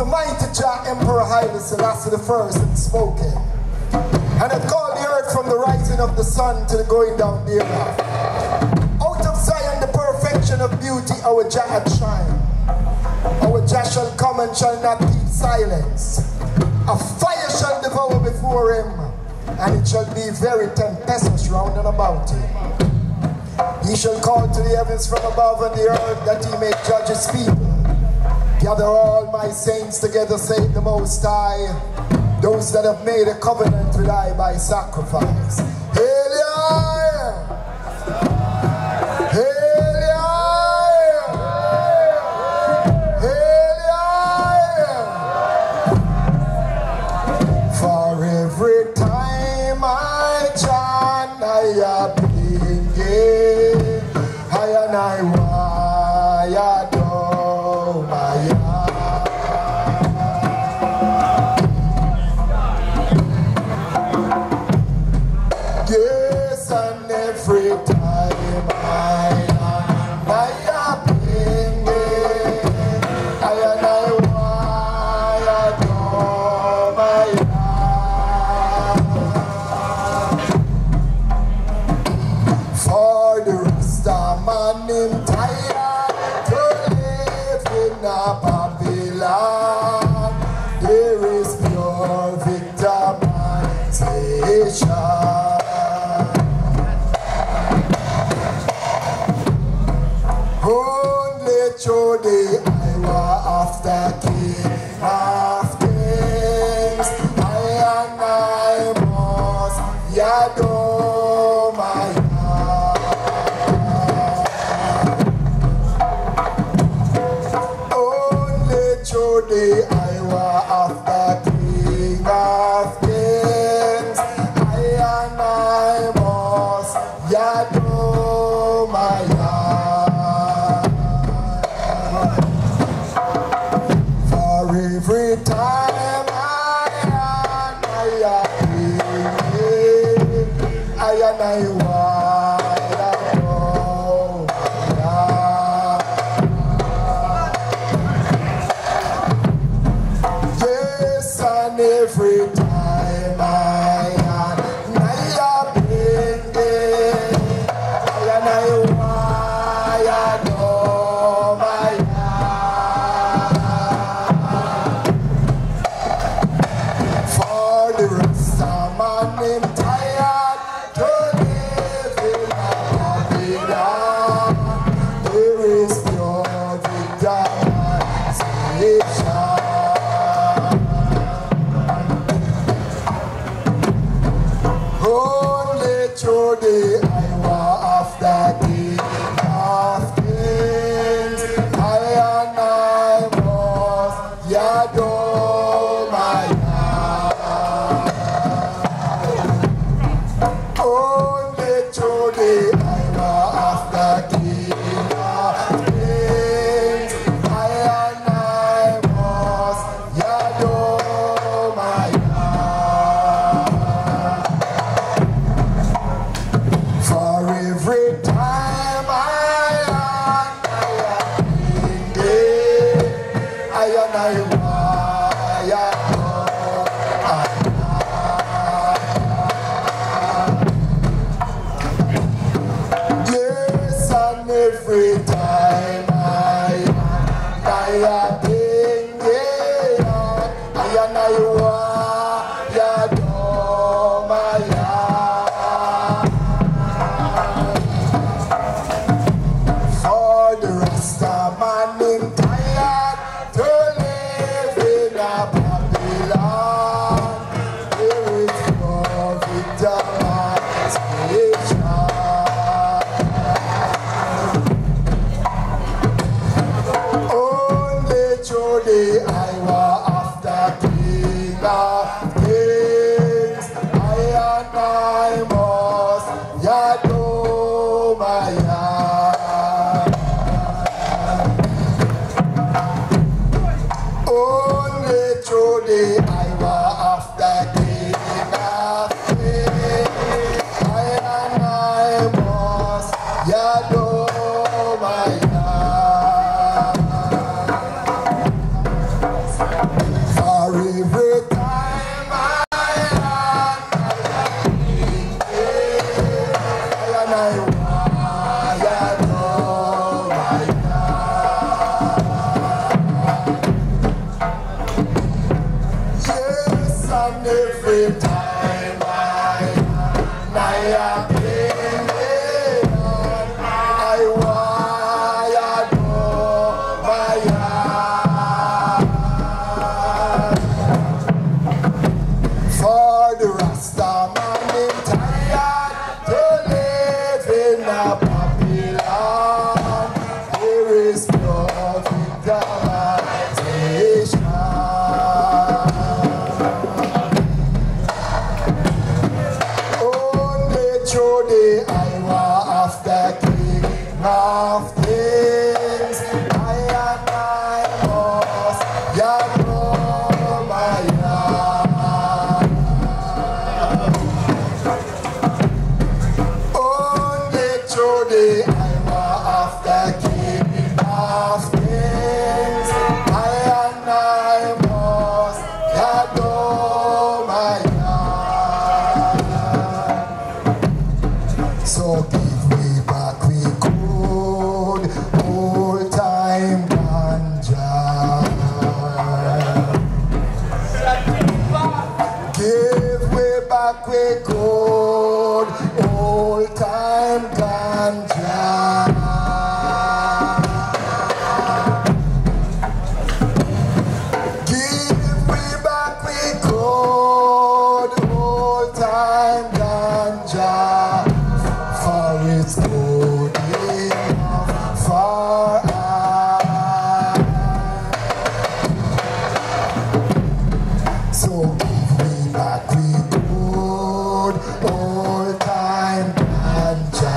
the mighty Jah Emperor Haile Selassie I had spoken, and had called the earth from the rising of the sun to the going down thereof. Out of Zion the perfection of beauty our Jah had shine. Our Jah shall come and shall not keep silence. A fire shall devour before him, and it shall be very tempestuous round and about him. He shall call to the heavens from above and the earth, that he may judge his people. Gather all my saints together, saith the Most High, those that have made a covenant with I by sacrifice. Hail Yah! Hail Yah! Hail Yah! For every time I chant Nyahbinghi, I and I adore my yes, and every time I Nyahbinghi, I and I adore my for the Rastaman him tired to live in a Babylon. There is pure victimization. Only through the Iowa of the King of Kings, I and I must adore my through the Iowa of the King of Kings, I and I must adore my for every time I and I every time I Nyahbinghi, I adore my for the Rastaman him tired to live in a Babylon. There is pure victimization. Through the Iowa of the King of Kings, I and I must adore my only through the Iowa of the King of Kings, I and I must adore my for every time I and I yes, and every time Nyahbinghi, I and I adore my for the Rastaman him tired to live in a Babylon. There is no victimization. Only through the Iowa of the King of Kings, I and I must adore my only through the Iowa of the King of Kings, I and I must adore my every time Nyahbinghi, I want to know my yard. For the Rasta man in tired to live in a Babylon, there is no victimization. Through the highway of the King of Kings, I and I must know my yard. Only through the highway of the King of Kings, I and I must know my yard. So give me back we good old time ganja. Give me back we good old time ganja. Give me back we good old time ganja. For it's good enough for I. So give me back we good old time ganja.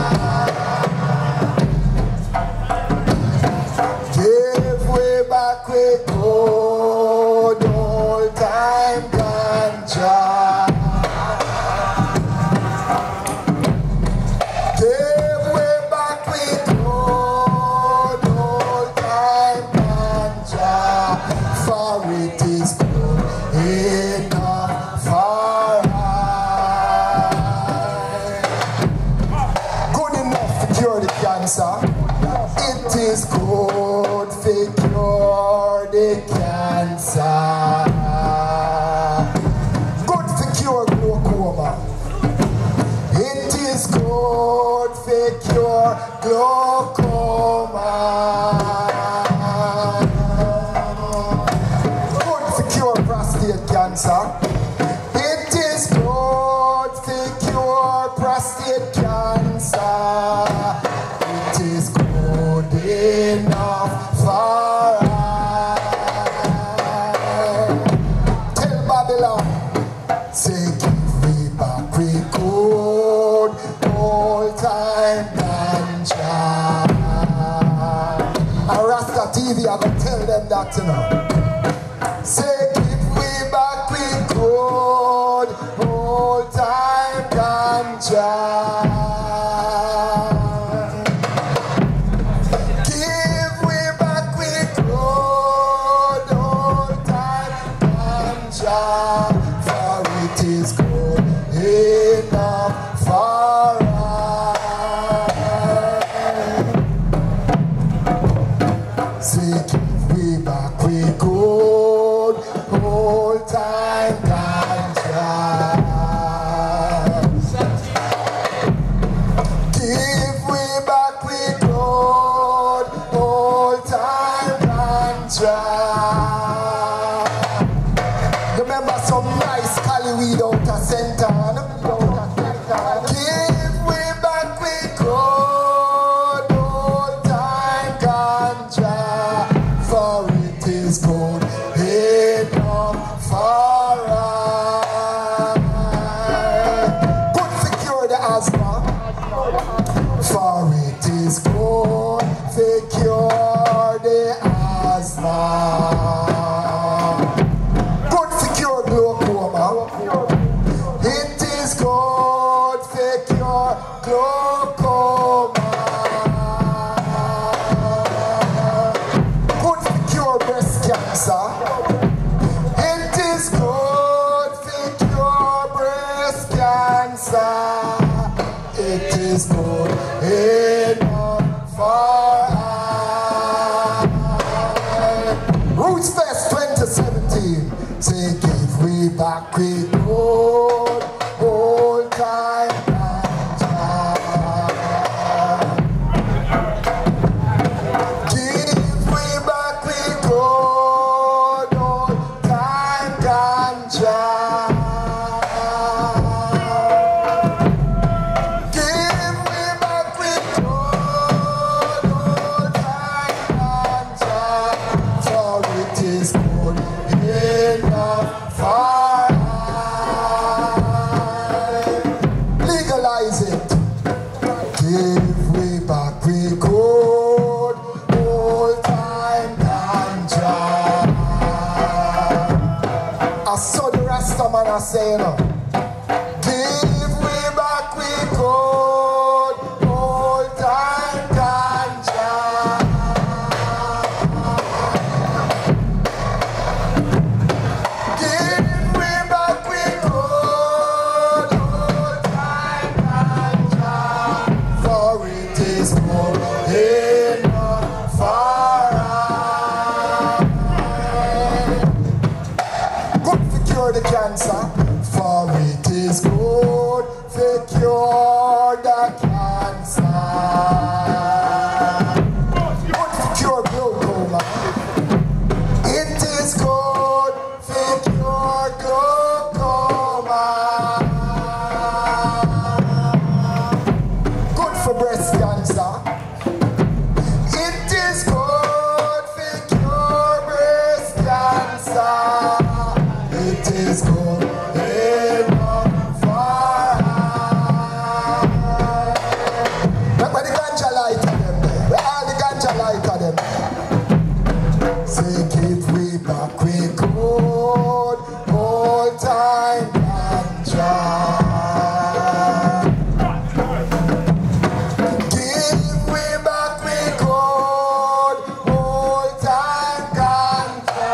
Give me back we good old time ganja. Give way back we good old time ganja, for it is good enough for I. Good enough to cure the cancer. It is good to cure the cancer. Good to cure glaucoma. It is good for cure glaucoma. Good for cure prostate cancer. It is good for cure prostate cancer. It is good enough for I. Tell Babylon, say give me back we good old time ganja. And Rasta TV, I gonna tell them that you know. Say give me back we good old time ganja. Give me back we good old time ganja. For it is good enough for I. Say give me back we good old time ganja. Give me back we good old time ganja. Remember some nice cali weed out of center. Give me back we good old time ganja. For it is good enough for I. Good to cure the asthma. For it is good to cure the asthma. Good to cure glaucoma. It is good to cure glaucoma. Good to cure breast cancer. It is good to cure breast cancer. It is good enough for I. RootzFest 2017. Say give we back we go. I say, you know. Give we back we gold, old time ganja. Give we back we gold, old time ganja. For it is good enough for good to cure the cancer. For it is good to cure the cancer. Good to cure glaucoma. It is good to cure glaucoma. Good for breast cancer. It is good to cure breast cancer. It is good enough for us. Where the ganja lighter them there? Where all the ganja lighter them there? Say give we back we good old time ganja. Give we back we good old time ganja.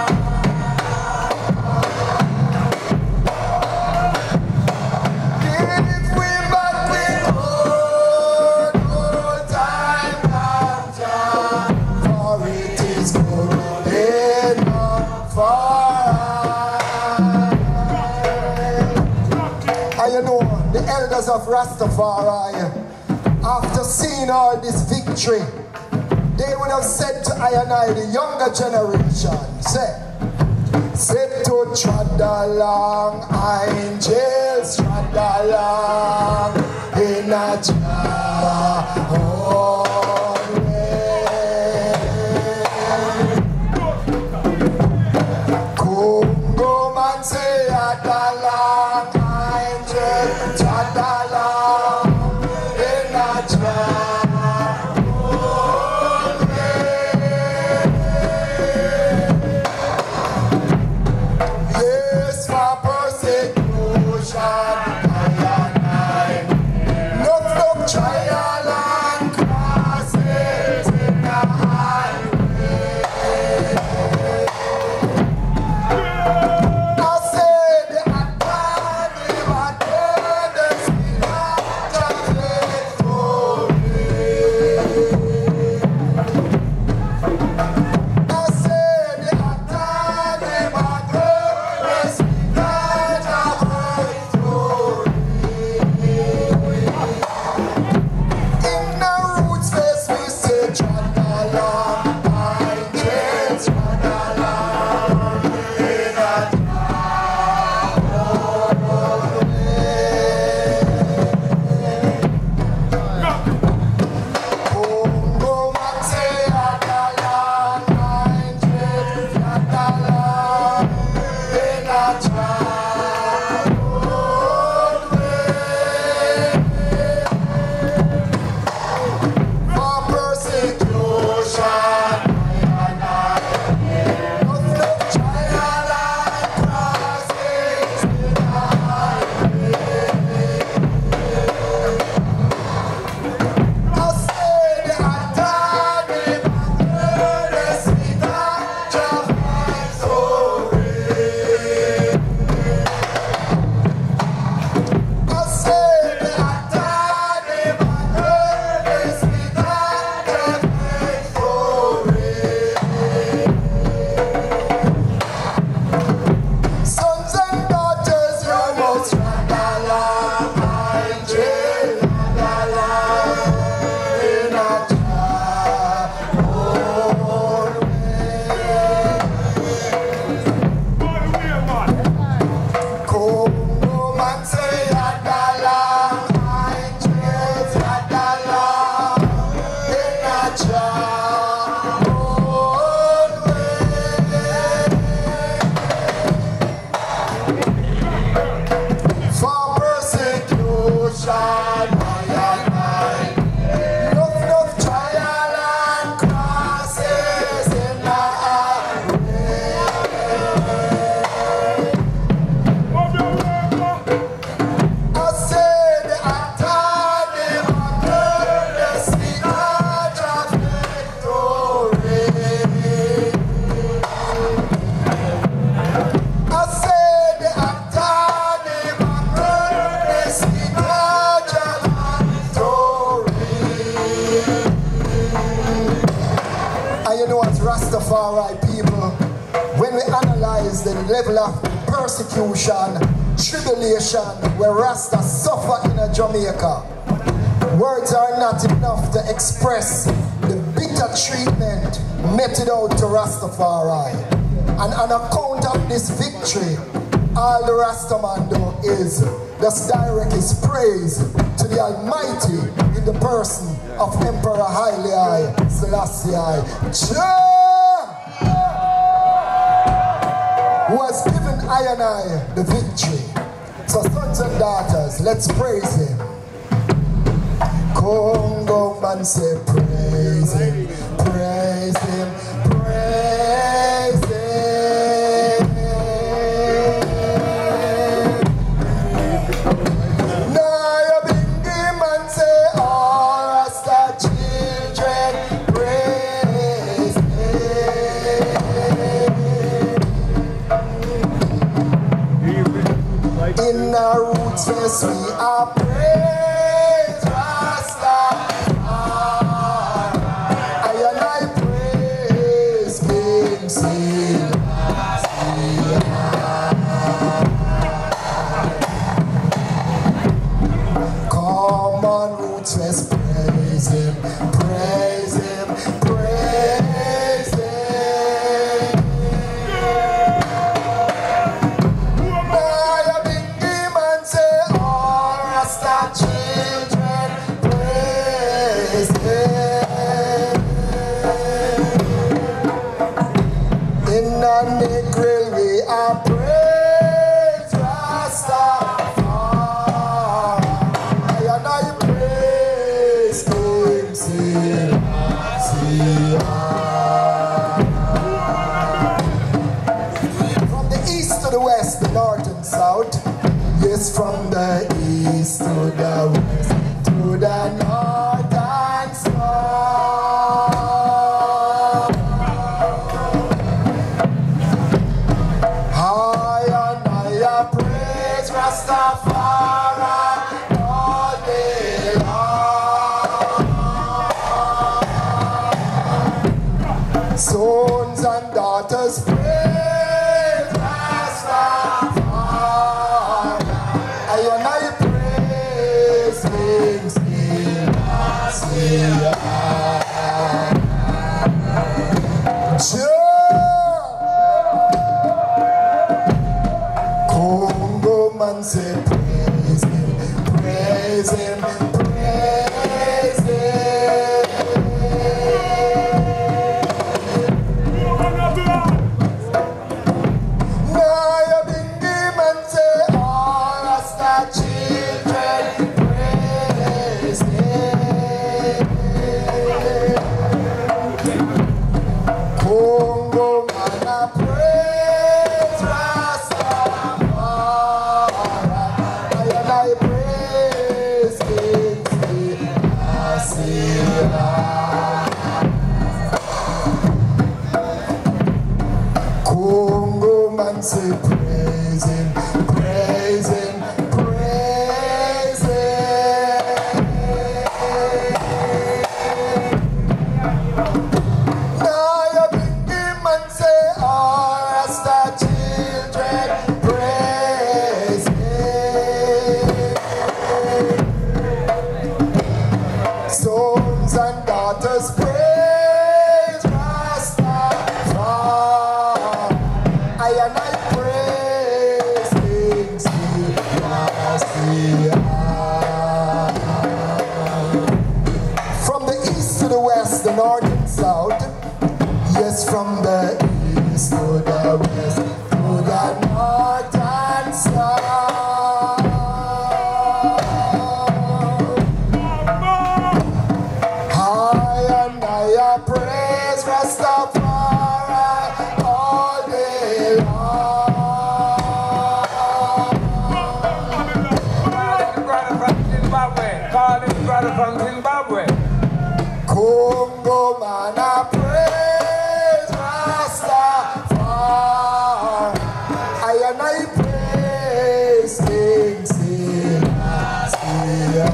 Give we back we good old time ganja. For it is good enough for us. And you know, the elders of Rastafari, after seeing all this victory, they would have said to I and I, the younger generation, say to trod along, angels trod along in a jar. Congo man say along, angels trod along in a jar. Yes, for persecution, I and I. No trial and Rastafari people, when we analyze the level of persecution, tribulation where Rasta suffer in Jamaica, words are not enough to express the bitter treatment meted out to Rastafari. And on account of this victory, all the Rastaman do is just direct his praise to the Almighty in the person of Emperor Haile I Selassie I, who has given I and I the victory. So sons and daughters, let's praise him. Congo man say praise him, praise him, praise him. Nyahbinghi man say all Rasta children praise him. In our RootzFest we are praise Rastafari. I and I praise King Selassie. Come on RootzFest, praise him, praise him, praise him. Nyahbinghi man say all Rasta children praise him. In a Negril we are praise Rastafari. I and I praise King Selassie. From the east to the west, the north and south. Yes, from the east to the west, to the north and south. I and I praise Rastafari all day long. Sons and daughters praise Rastafari. I and I praise King Selassie. Congo man say praise him, praise him, praise him. Nyahbinghi man say all Rasta children praise him. Congo man a praise Rastafari. I and I praise King Selassie. Congo man say praise him, praise him, praise him. Nyahbinghi man say all Rasta children praise him. Sons and daughters praise Rastafari. I and I praise King Selassie. From the east to the west, the north and south. Yes, from the east to the west, to the north and south. I and I praise Rastafari all day long. Call him brother from Zimbabwe. Congo man a praise Rastafari. I and I praise King Selassie.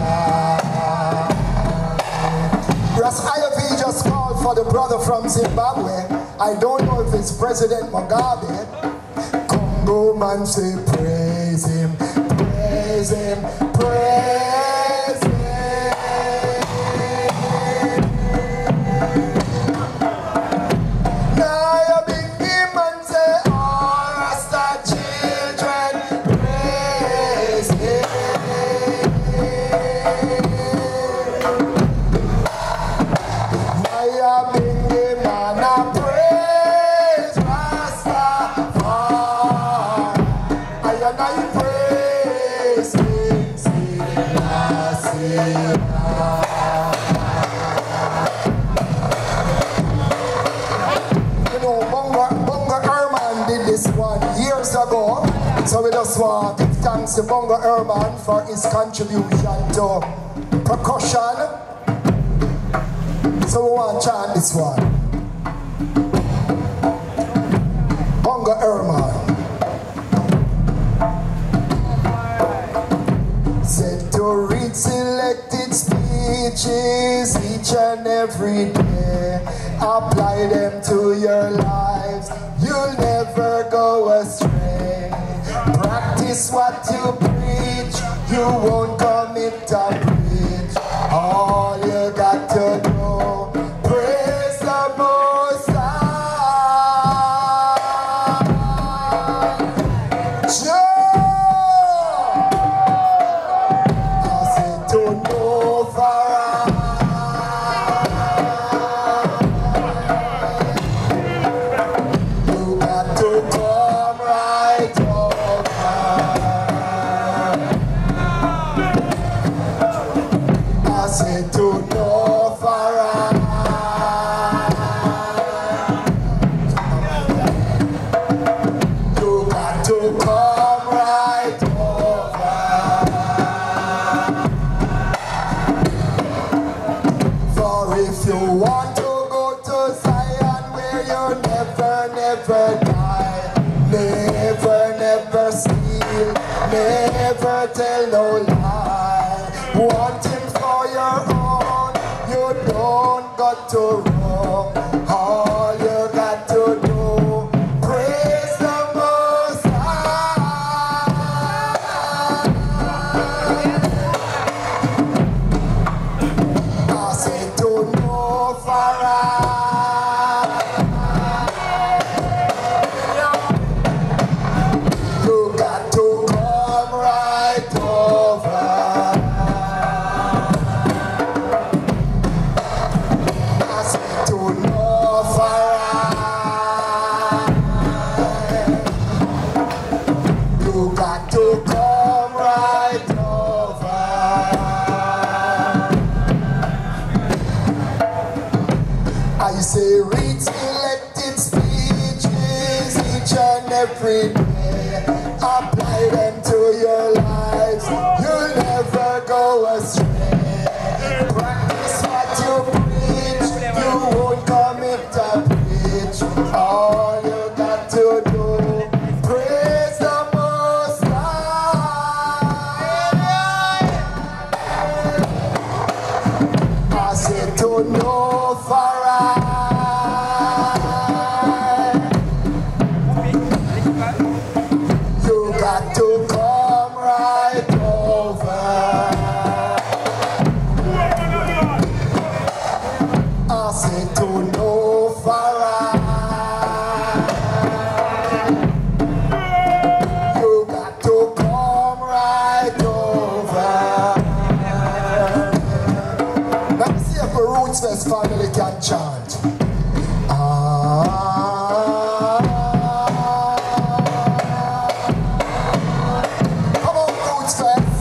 Rastafari just called for the brother from Zimbabwe I don't know if it's President Mugabe. Congo man say praise him, praise him, praise him. Nyahbinghi man say all Rasta children praise him. Nyahbinghi man a praise Rastafari. I praise him, sing You know, Bongo Herman did this one years ago, so we just want to thank Bongo Herman for his contribution to percussion. So we want to chant this one. Bongo Herman said to read selected speeches each and every day. Apply them to your lives, you'll never go astray. Practice what you preach, you won't commit a breach. All you got to do, praise the Most High. Cause it don't know far. You got to come right over. I said to know far. You got to come right over. For if you want to go to Zion where you never die, never steal, never tell no lie. Want him for your own, you don't got to roam. All you got to do, praise the Most High. I say to know far. You got to come right over. I say to know far. You got to come right over. I say read selected speeches each and every day. Apply them to your lives, you'll never go astray. Practice what you preach, you won't commit a breach. All you got to do, praise the Most High. I said to know far. You got to come right over. I said to know far. You got to come right over. Let me see if the RootzFest family can chant. Come on, RootzFest.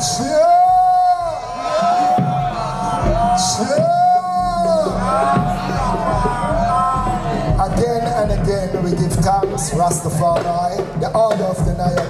Again and again we give thanks, Rastafari, the order of the Nyahbinghi.